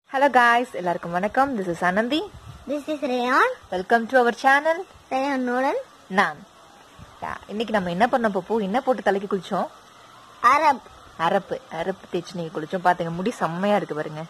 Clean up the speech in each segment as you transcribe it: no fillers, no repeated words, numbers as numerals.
Hello guys, எல்லாருக்கும் வணக்கம். This is Anandi. This is Rayan. Welcome to our channel. ryaanudan. நான். இன்னைக்கு நம்ம என்ன பண்ண போறோம்? என்ன போட்டு தலைக்கு குளிச்சோம்? அரப்பு தேய்ச்சி நீங்க குளிச்சோம். பாத்தீங்க முடி செம்மையா இருக்கு பாருங்க.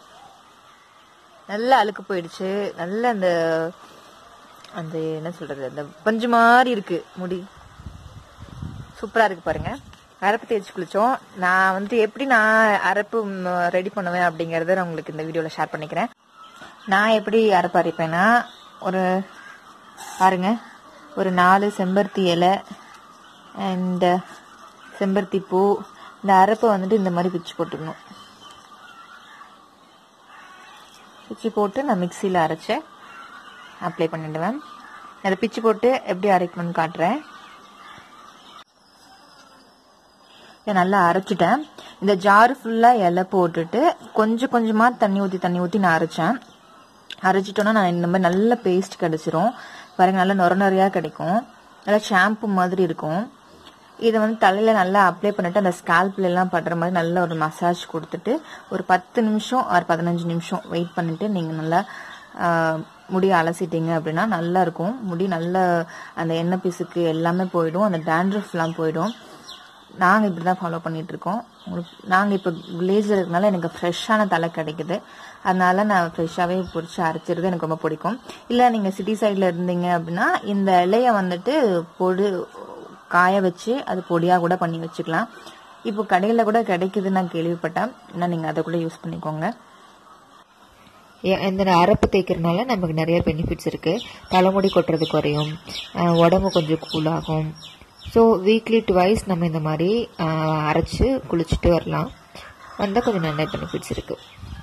நல்லா அழுக்கு போயிடுச்சு. நல்ல அந்த என்ன சொல்றது? அந்த பஞ்சு மாதிரி இருக்கு முடி. சூப்பரா இருக்கு பாருங்க. அரப்பு தேய்ச்சி குளிச்சோம். நான் எப்படி நான் அரப்பு ரெடி பண்ணுவேன் அப்படிங்கறத நான் உங்களுக்கு இந்த வீடியோல ஷேர் பண்ணிக்கிறேன். நான் எப்படி அரப்பு அரைப்பேன்னா பாருங்க ஒரு 4 செம்பருத்தி இலை அண்ட் செம்பருத்தி பூ. இந்த அரப்பை இந்த மாதிரி பிச்சு போட்டுக்கணும். பிச்சு போட்டு நான் மிக்சியில் அரைச்சு அப்ளை பண்ணிடுவேன். அதை பிச்சு போட்டு எப்படி அரைக்கணும்னு காட்டுறேன். நல்லா அரைச்சிட்டேன். இந்த ஜாரு ஃபுல்லா இலை போட்டுட்டு கொஞ்சம் கொஞ்சமா தண்ணி ஊத்தி நான் அரைச்சேன். அரைச்சிட்டோன்னா நான் இந்த மாதிரி நல்ல பேஸ்ட் கிடைச்சிரும் பாருங்க. நல்லா நொறையா கிடைக்கும். நல்லா ஷாம்பு மாதிரி இருக்கும். இதை தலையில நல்லா அப்ளை பண்ணிட்டு அந்த ஸ்கால்ப்ல எல்லாம் படுற மாதிரி நல்ல ஒரு மசாஜ் கொடுத்துட்டு ஒரு 10 நிமிஷம் ஒரு 15 நிமிஷம் வெயிட் பண்ணிட்டு நீங்க நல்லா முடி அலசிட்டீங்க அப்படின்னா நல்லா இருக்கும். முடி நல்ல அந்த எண்ணெய் பிசுக்கு எல்லாமே போயிடும். அந்த dandruff எல்லாம் போயிடும். நாங்கள் இப்படி தான் ஃபாலோ பண்ணிட்டு இருக்கோம். நாங்கள் இப்போ வில்லேஜில் இருக்கனால எனக்கு ஃப்ரெஷ்ஷான தலை கிடைக்குது. அதனால நான் ஃப்ரெஷ்ஷாகவே பிடிச்சி அரைச்சிருது எனக்கு ரொம்ப பிடிக்கும். இல்லை நீங்கள் சிட்டி சைடில் இருந்தீங்க அப்படின்னா இந்த இலையை காய வச்சு அது பொடியாக கூட பண்ணி வச்சுக்கலாம். இப்போ கடையில் கூட கிடைக்குதுன்னு நான் கேள்விப்பட்டேன். ஆனால் நீங்கள் அதை கூட யூஸ் பண்ணிக்கோங்க. இந்த அரப்பு தேய்க்கிறதுனால நமக்கு நிறைய பெனிஃபிட்ஸ் இருக்குது. தலைமுடி கொட்டுறது குறையும், உடம்பு கொஞ்சம் கூலாகும். ஸோ வீக்லி ட்வைஸ் நம்ம இந்த மாதிரி அரைச்சி குளிச்சுட்டு வரலாம். வந்தால் கொஞ்சம் நல்ல பெனிஃபிட்ஸ் இருக்குது.